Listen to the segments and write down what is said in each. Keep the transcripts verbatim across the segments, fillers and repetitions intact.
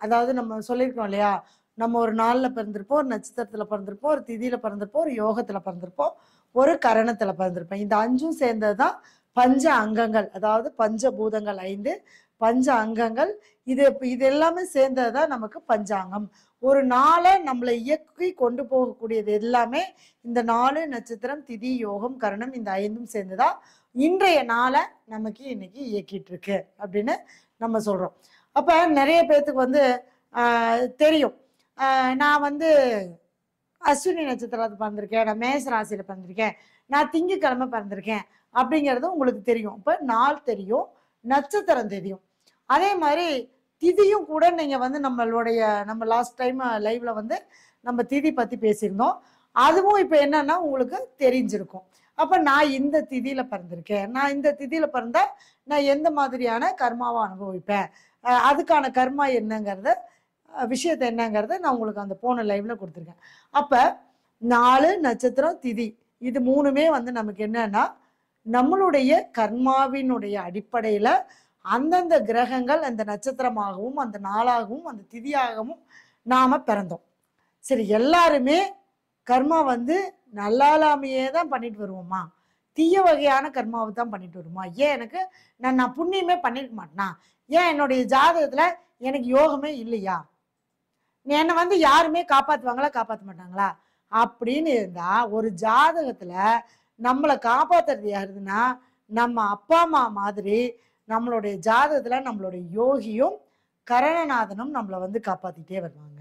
அதாவது நம்ம சொல்லியிருக்கோம் இல்லையா, நம்ம ஒரு நாள்ல பிறந்திருப்போம், ஒரு நட்சத்திரத்துல பிறந்திருப்போம், ஒரு திதியில பிறந்திருப்போம், ஒரு யோகத்துல பிறந்திருப்போம், ஒரு கரணத்துல பிறந்திருப்போம். இந்த அஞ்சும் சேர்ந்தது தான் பஞ்ச அங்கங்கள். அதாவது பஞ்சபூதங்கள் ஐந்து, பஞ்ச அங்கங்கள். இது இது எல்லாமே சேர்ந்தது தான் நமக்கு பஞ்சாங்கம். ஒரு நாளை நம்மளை இயக்கி கொண்டு போகக்கூடியது எல்லாமே இந்த நாலு நட்சத்திரம், திதி, யோகம், கரணம், இந்த ஐந்தும் சேர்ந்துதான் இன்றைய நாளை நமக்கு இன்னைக்கு இயக்கிட்டு இருக்கு அப்படின்னு நம்ம சொல்றோம். அப்ப நிறைய பேர்த்துக்கு வந்து ஆஹ் தெரியும், ஆஹ் நான் வந்து அஸ்வினி நட்சத்திரத்தை பிறந்திருக்கேன், நான் மேச ராசியில பிறந்திருக்கேன், நான் திங்கக்கிழமை பிறந்திருக்கேன் அப்படிங்கிறது உங்களுக்கு தெரியும். இப்ப நாள் தெரியும், நட்சத்திரம் தெரியும். அதே மாதிரி திதியும் கூட நீங்க வந்து நம்மளுடைய நம்ம லாஸ்ட் டைம் லைவ்ல வந்து நம்ம திதி பத்தி பேசியிருந்தோம். அதுவும் இப்ப என்னன்னா உங்களுக்கு தெரிஞ்சிருக்கும். அப்ப நான் இந்த திதியில பிறந்திருக்கேன், நான் இந்த திதியில பிறந்தா நான் எந்த மாதிரியான கர்மாவை அனுபவிப்பேன், அஹ் அதுக்கான கர்மா என்னங்கிறத விஷயத்த என்னங்கிறத நான் உங்களுக்கு அந்த போன லைவ்ல கொடுத்துருக்கேன். அப்ப நாலு நட்சத்திரம் திதி இது மூணுமே வந்து நமக்கு என்னன்னா நம்மளுடைய கர்மாவினுடைய அடிப்படையில அந்தந்த கிரகங்கள் அந்த நட்சத்திரமாகவும் அந்த நாளாகவும் அந்த திதியாகவும் நாம பிறந்தோம். சரி, எல்லாருமே கர்மா வந்து நல்லாலாமையே தான் பண்ணிட்டு வருவோமா, தீய வகையான கர்மாவை தான் பண்ணிட்டு வருமா? ஏன் எனக்கு நான் நான் புண்ணியமே பண்ணிருக்க மாட்டேனா? ஏன் என்னுடைய ஜாதகத்துல எனக்கு யோகமே இல்லையா? என்னை வந்து யாருமே காப்பாத்துவாங்களா காப்பாற்ற மாட்டாங்களா அப்படின்னு இருந்தா, ஒரு ஜாதகத்துல நம்மளை காப்பாத்துறது யாருதுன்னா நம்ம அப்பா அம்மா மாதிரி நம்மளுடைய ஜாதகத்துல நம்மளுடைய யோகியும் கரணநாதனும் நம்மளை வந்து காப்பாத்திட்டே வருவாங்க.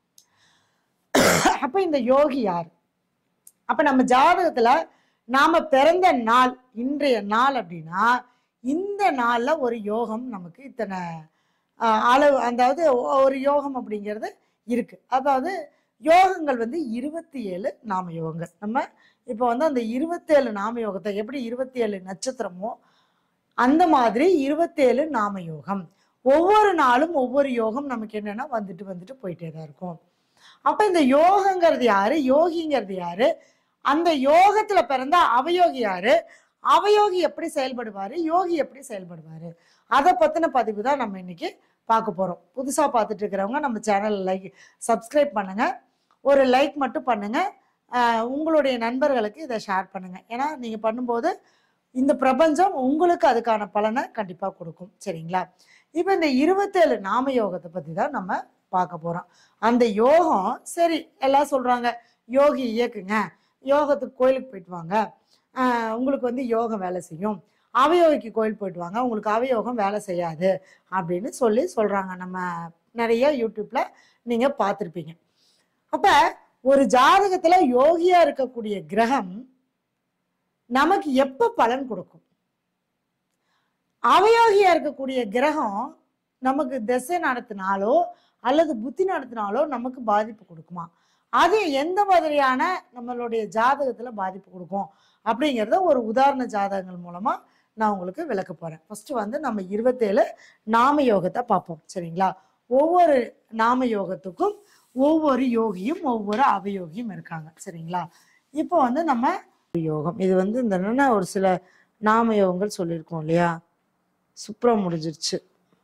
அப்ப இந்த யோகி யார்? அப்ப நம்ம ஜாதகத்துல நாம பிறந்த நாள் இன்றைய நாள் அப்படின்னா இந்த நாள்ல ஒரு யோகம் நமக்கு இத்தனை அளவு, அதாவது ஒரு யோகம் அப்படிங்கிறது இருக்கு. அதாவது யோகங்கள் வந்து இருபத்தி ஏழு நாம யோகங்கள். நம்ம இப்போ வந்து அந்த இருபத்தி ஏழு நாம யோகத்தை எப்படி இருபத்தி ஏழு நட்சத்திரமோ அந்த மாதிரி இருபத்தி ஏழு நாம யோகம். ஒவ்வொரு நாளும் ஒவ்வொரு யோகம் நமக்கு என்னன்னா வந்துட்டு வந்துட்டு போயிட்டே தான் இருக்கும். அப்ப இந்த யோகங்கிறது யாரு, யோகிங்கிறது யாரு, அந்த யோகத்துல பிறந்த அவயோகி யாரு, அவயோகி எப்படி செயல்படுவாரு, யோகி எப்படி செயல்படுவாரு, அதை பத்தின பதிவு தான் நம்ம இன்னைக்கு பார்க்க போறோம். புதுசா பார்த்துட்டு இருக்கிறவங்க நம்ம சேனல் லைக் சப்ஸ்கிரைப் பண்ணுங்க, ஒரு லைக் மட்டும் பண்ணுங்க, உங்களுடைய நண்பர்களுக்கு இதை ஷேர் பண்ணுங்க. ஏன்னா நீங்க பண்ணும்போது இந்த பிரபஞ்சம் உங்களுக்கு அதுக்கான பலனை கண்டிப்பா கொடுக்கும். சரிங்களா? இப்ப இந்த இருபத்தேழு நாம யோகத்தை பத்தி தான் நம்ம பார்க்க போறோம். அந்த யோகம் சரி எல்லாம் சொல்றாங்க யோகி இயக்குங்க, யோகத்துக்கு கோயிலுக்கு போயிட்டு வாங்க, ஆஹ் உங்களுக்கு வந்து யோகம் வேலை செய்யும், அவயோகிக்கு கோயில் போயிட்டு வாங்க உங்களுக்கு அவயோகம் வேலை செய்யாது அப்படின்னு சொல்லி சொல்றாங்க. நம்ம நிறைய யூடியூப்ல நீங்க பார்த்துருப்பீங்க. அப்ப ஒரு ஜாதகத்துல யோகியா இருக்கக்கூடிய கிரகம் நமக்கு எப்ப பலன் கொடுக்கும்? அவயோகியா இருக்கக்கூடிய கிரகம் நமக்கு திசை நடத்தினாலோ அல்லது புத்தி நடத்தினாலோ நமக்கு பாதிப்பு கொடுக்குமா? அது எந்த மாதிரியான நம்மளுடைய ஜாதகத்துல பாதிப்பு கொடுக்கும் அப்படிங்கிறத ஒரு உதாரண ஜாதகங்கள் மூலமா நான் உங்களுக்கு விளக்க போறேன். ஃபர்ஸ்ட் வந்து நம்ம இருபத்தேழு நாம யோகத்தை பார்ப்போம். சரிங்களா? ஒவ்வொரு நாம யோகத்துக்கும் ஒவ்வொரு யோகியும் ஒவ்வொரு அவயோகியும் இருக்காங்க. சரிங்களா? இப்போ வந்து நம்ம யோகம் இது வந்து இந்த ஒரு சில நாம யோகங்கள் சொல்லியிருக்கோம் இல்லையா, சுப்ரம் முடிஞ்சிருச்சு,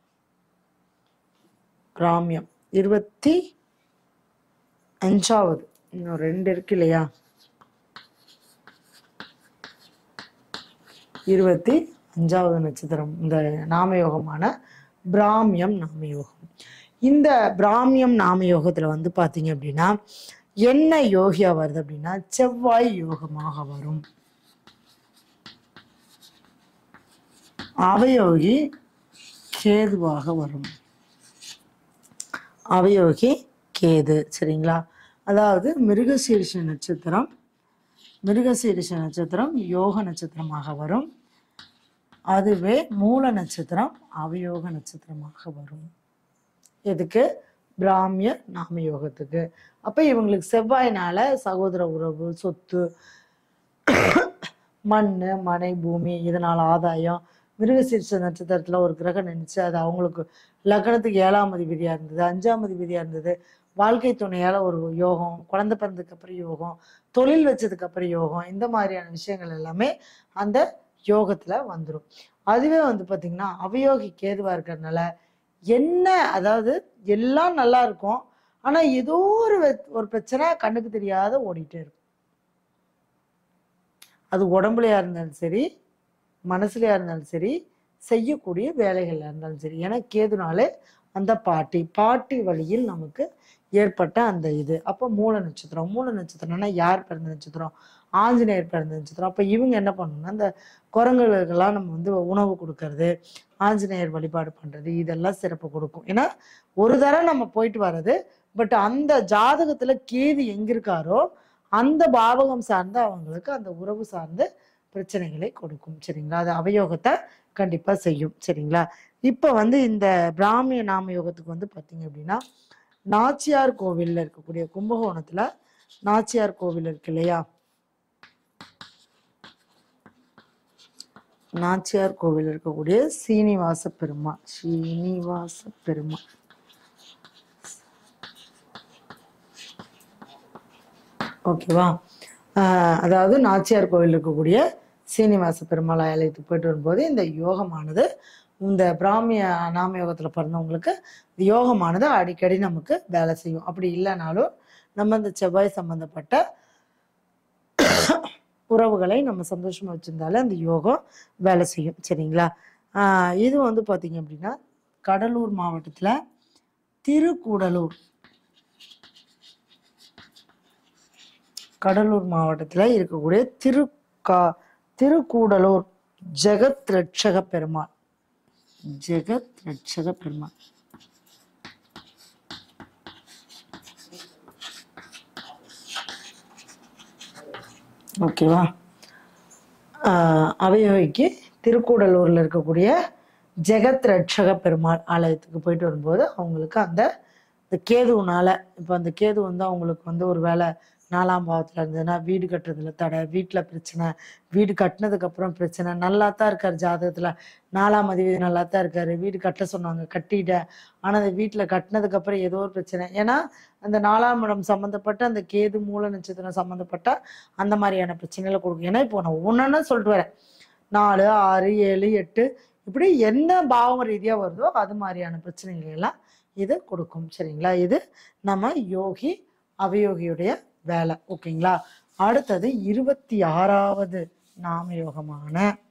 கிராமியம் இருபத்தி அஞ்சாவது, இன்னும் ரெண்டு இருக்கு இல்லையா, இருபத்தி அஞ்சாவது நட்சத்திரம் இந்த நாமயோகமான பிராமியம் நாமயோகம். இந்த பிராமியம் நாமயோகத்துல வந்து பாத்தீங்க அப்படின்னா என்ன யோகியா வருது அப்படின்னா செவ்வாய் யோகமாக வரும். அவயோகி கேதுவாக வரும். அவயோகி கேது. சரிங்களா? அதாவது மிருகசீரிஷ நட்சத்திரம் மிருகசீரிஷ நட்சத்திரம் யோக நட்சத்திரமாக வரும். அதுவே மூல நட்சத்திரம் அவயோக நட்சத்திரமாக வரும். எதுக்கு? பிராமிய நாம யோகத்துக்கு. அப்ப இவங்களுக்கு செவ்வாயினால சகோதர உறவு, சொத்து, மண்ணு, மனை, பூமி, இதனால ஆதாயம். மிருகசீரிஷ நட்சத்திரத்துல ஒரு கிரகம் நினைச்சு அது அவங்களுக்கு லக்னத்துக்கு ஏழாம் அதிபதியா இருந்தது, அஞ்சாம் அதிபதியா இருந்தது, வாழ்க்கை துணையால ஒரு யோகம், குழந்தை பிறந்ததுக்கு அப்புறம் யோகம், தொழில் வச்சதுக்கு அப்புறம் யோகம், இந்த மாதிரியான விஷயங்கள் எல்லாமே அந்த யோகத்துல வந்துடும். அதுவே வந்து பாத்தீங்கன்னா அவயோகி கேதுவா இருக்கிறதுனால என்ன, அதாவது எல்லாம் நல்லா இருக்கும், ஆனா ஏதோ ஒரு ஒரு பிரச்சனை கண்ணுக்கு தெரியாத ஓடிட்டே இருக்கும். அது உடம்புலையா இருந்தாலும் சரி, மனசுலையா இருந்தாலும் சரி, செய்யக்கூடிய வேலைகள்ல இருந்தாலும் சரி. ஏன்னா கேதுனாலே அந்த பாட்டி பாட்டி வழியில் நமக்கு ஏற்பட்ட அந்த இது. அப்போ மூல நட்சத்திரம் மூல நட்சத்திரம்னா யார் பிறந்த நட்சத்திரம்? ஆஞ்சநேயர் பிறந்த நட்சத்திரம். அப்போ இவங்க என்ன பண்ணணும்னா, அந்த குரங்குகளுக்கெல்லாம் நம்ம வந்து உணவு கொடுக்கறது, ஆஞ்சநேயர் வழிபாடு பண்றது, இதெல்லாம் சிறப்பு கொடுக்கும். ஏன்னா ஒரு தடவை நம்ம போயிட்டு வர்றது, பட் அந்த ஜாதகத்துல கேது எங்க இருக்காரோ அந்த பாவகம் சார்ந்து அவங்களுக்கு அந்த உறவு சார்ந்த பிரச்சனைகளை கொடுக்கும். சரிங்களா? அது அவயோகத்தை கண்டிப்பா செய்யும். சரிங்களா? இப்ப வந்து இந்த பிராமிய நாம யோகத்துக்கு வந்து பாத்தீங்க அப்படின்னா, நாச்சியார் கோவில்ல இருக்கக்கூடிய கும்பகோணத்துல நாச்சியார் கோவில் இருக்கு இல்லையா? நாச்சியார் கோவில் இருக்கக்கூடிய சீனிவாச பெருமாள் சீனிவாச பெருமாள் ஓகேவா? ஆஹ் அதாவது நாச்சியார் கோவில் இருக்கக்கூடிய சீனிவாச பெருமாள் ஆலயத்துக்கு போயிட்டு வரும்போது இந்த யோகமானது, இந்த பிராமிய நாம யோகத்துல பிறந்தவங்களுக்கு யோகமானது அடிக்கடி நமக்கு வேலை செய்யும். அப்படி இல்லைனாலும் நம்ம இந்த செவ்வாய் சம்பந்தப்பட்ட உறவுகளை நம்ம சந்தோஷமா வச்சிருந்தாலே அந்த யோகம் வேலை செய்யும். சரிங்களா? ஆஹ் இது வந்து பாத்தீங்க அப்படின்னா கடலூர் மாவட்டத்துல திருக்கூடலூர் கடலூர் மாவட்டத்துல இருக்கக்கூடிய திருக்கா திருக்கூடலூர் ஜெகத் ரட்சக பெருமாள் ஜெகத் ரட்சக பெருமாள் ஓகேவா? ஆஹ் அவையோகிக்கு திருக்கூடலூர்ல இருக்கக்கூடிய ஜெகத் ரட்சக பெருமாள் ஆலயத்துக்கு போயிட்டு வரும்போது அவங்களுக்கு அந்த இந்த கேதுனால, இப்போ அந்த கேது வந்து அவங்களுக்கு வந்து ஒரு வேலை நாலாம் பாவத்துல இருந்ததுன்னா வீடு கட்டுறதுல தடை, வீட்டுல பிரச்சனை, வீடு கட்டினதுக்கு அப்புறம் பிரச்சனை. நல்லா தான் இருக்காரு ஜாதகத்துல, நாலாம் அதிபதி நல்லா தான் இருக்காரு, வீடு கட்ட சொன்னாங்க கட்டிட்ட, ஆனா அந்த வீட்டுல கட்டினதுக்கு அப்புறம் ஏதோ ஒரு பிரச்சனை. ஏன்னா அந்த நாலாம் இடம் சம்பந்தப்பட்ட அந்த கேது மூல நட்சத்திரம் சம்பந்தப்பட்ட அந்த மாதிரியான பிரச்சனைகளை கொடுக்கும். ஏன்னா இப்போ நான் ஒன்னொன்னு சொல்லிட்டு வரேன், நாலு ஆறு ஏழு எட்டு இப்படி என்ன பாவம் ரீதியா வருதோ அது மாதிரியான பிரச்சனைகளை எல்லாம் இது கொடுக்கும். சரிங்களா? இது நம்ம யோகி அவயோகியுடைய வேலை. ஓகேங்களா? அடுத்தது இருபத்தி ஆறாவது நாம யோகமான